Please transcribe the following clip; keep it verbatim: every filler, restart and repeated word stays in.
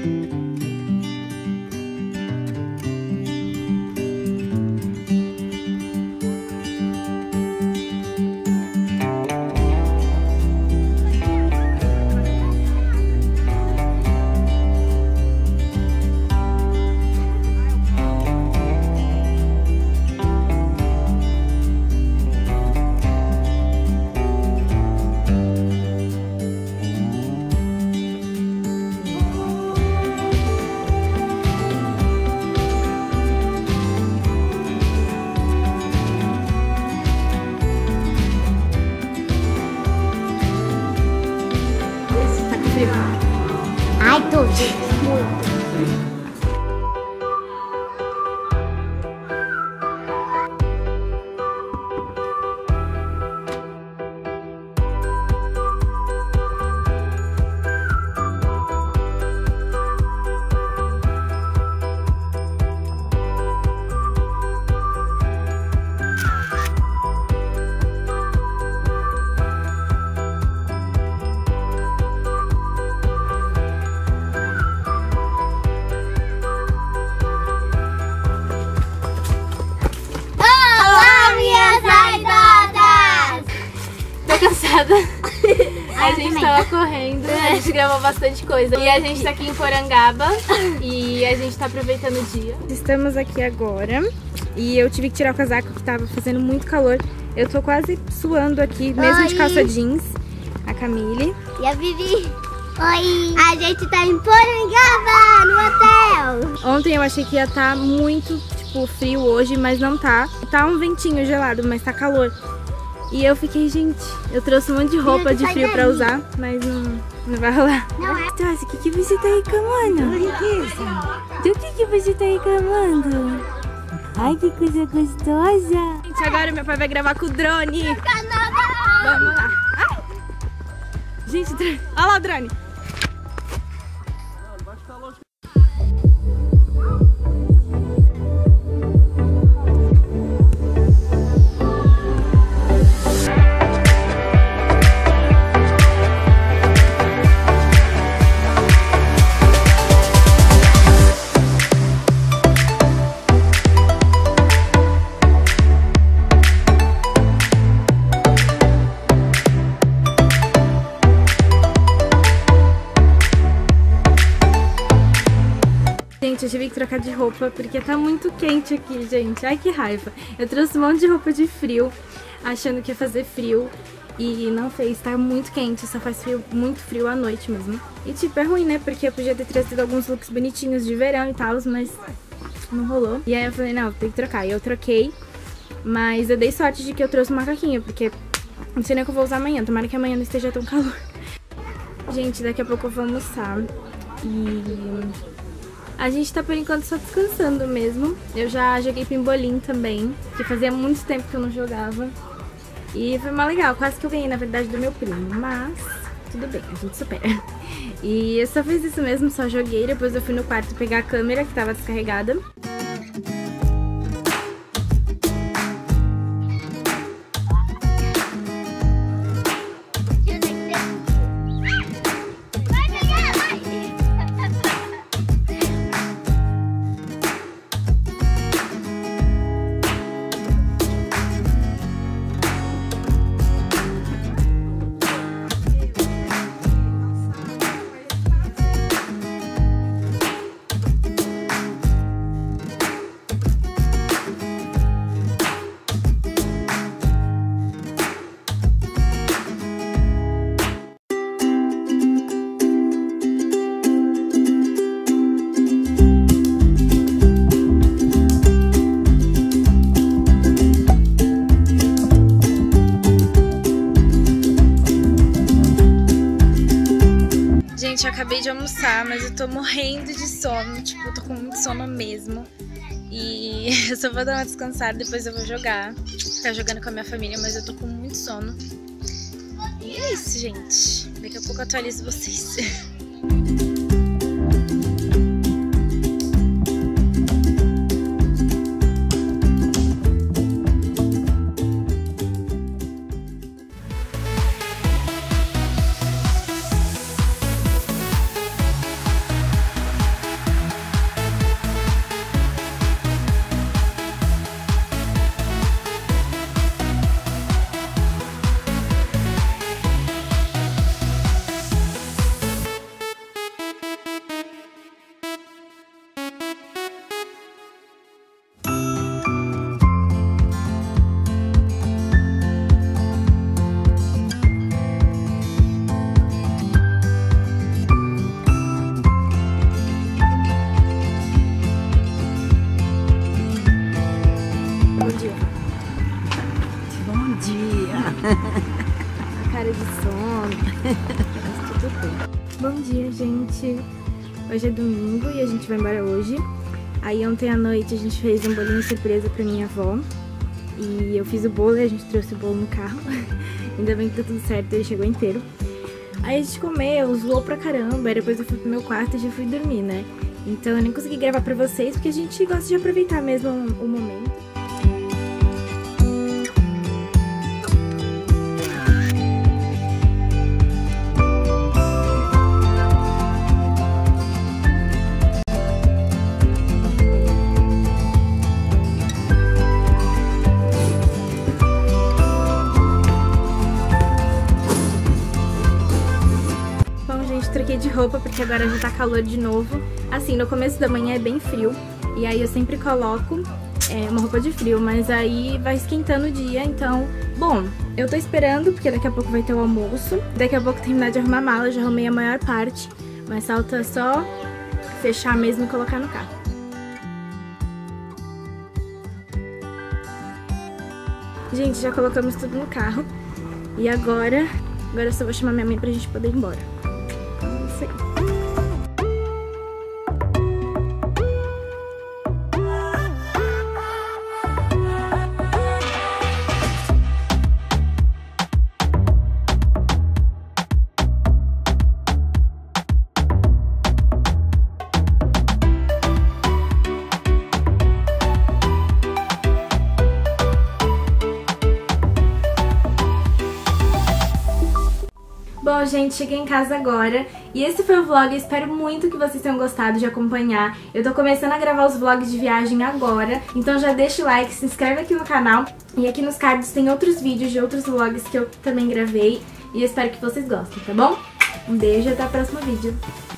Ai, tô muito. Cansada. A gente tava correndo, a gente gravou bastante coisa. E a gente tá aqui em Porangaba e a gente tá aproveitando o dia. Estamos aqui agora e eu tive que tirar o casaco que tava fazendo muito calor. Eu tô quase suando aqui, mesmo Oi. de calça jeans. A Camille. E a Vivi. Oi. A gente tá em Porangaba, no hotel. Ontem eu achei que ia estar muito, tipo, frio hoje, mas não tá. Tá um ventinho gelado, mas tá calor. E eu fiquei, gente, eu trouxe um monte de roupa de frio pra usar, mas não, não vai rolar. Não é? Nossa, o que, que você tá reclamando? Do que, que você tá reclamando? Ai, que coisa gostosa. Gente, agora meu pai vai gravar com o drone. Vamos lá. Ai. Gente, drone. Olha lá o drone. Gente, eu tive que trocar de roupa porque tá muito quente aqui, gente. Ai, que raiva. Eu trouxe um monte de roupa de frio, achando que ia fazer frio. E não fez, tá muito quente, só faz frio, muito frio à noite mesmo. E tipo, é ruim, né? Porque eu podia ter trazido alguns looks bonitinhos de verão e tal, mas não rolou. E aí eu falei, não, tem que trocar. E eu troquei, mas eu dei sorte de que eu trouxe um macaquinho, porque não sei nem o que eu vou usar amanhã. Tomara que amanhã não esteja tão calor. Gente, daqui a pouco eu vou almoçar. E a gente tá por enquanto só descansando mesmo. Eu já joguei pimbolim também, que fazia muito tempo que eu não jogava. E foi mó legal, quase que eu ganhei na verdade do meu primo, mas tudo bem, a gente supera. E eu só fiz isso mesmo, só joguei, depois eu fui no quarto pegar a câmera que tava descarregada. Gente, eu acabei de almoçar, mas eu tô morrendo de sono, tipo, eu tô com muito sono mesmo. E eu só vou dar uma descansada, depois eu vou jogar, ficar jogando com a minha família, mas eu tô com muito sono. E é isso, gente. Daqui a pouco eu atualizo vocês. gente... Hoje é domingo e a gente vai embora hoje. Aí ontem à noite a gente fez um bolinho surpresa pra minha avó. E eu fiz o bolo e a gente trouxe o bolo no carro. Ainda bem que tá tudo certo, ele chegou inteiro. Aí a gente comeu, zoou pra caramba. Aí depois eu fui pro meu quarto e já fui dormir, né? Então eu nem consegui gravar pra vocês, porque a gente gosta de aproveitar mesmo o momento. Troquei de roupa porque agora já tá calor de novo. Assim, no começo da manhã é bem frio e aí eu sempre coloco é, uma roupa de frio, mas aí vai esquentando o dia, então... Bom, eu tô esperando porque daqui a pouco vai ter o almoço. Daqui a pouco terminar de arrumar a mala, já arrumei a maior parte, mas falta só fechar mesmo e colocar no carro. Gente, já colocamos tudo no carro e agora, agora eu só vou chamar minha mãe pra gente poder ir embora. Bom, gente, cheguei em casa agora e esse foi o vlog, eu espero muito que vocês tenham gostado de acompanhar. Eu tô começando a gravar os vlogs de viagem agora, então já deixa o like, se inscreve aqui no canal e aqui nos cards tem outros vídeos de outros vlogs que eu também gravei e eu espero que vocês gostem, tá bom? Um beijo e até o próximo vídeo.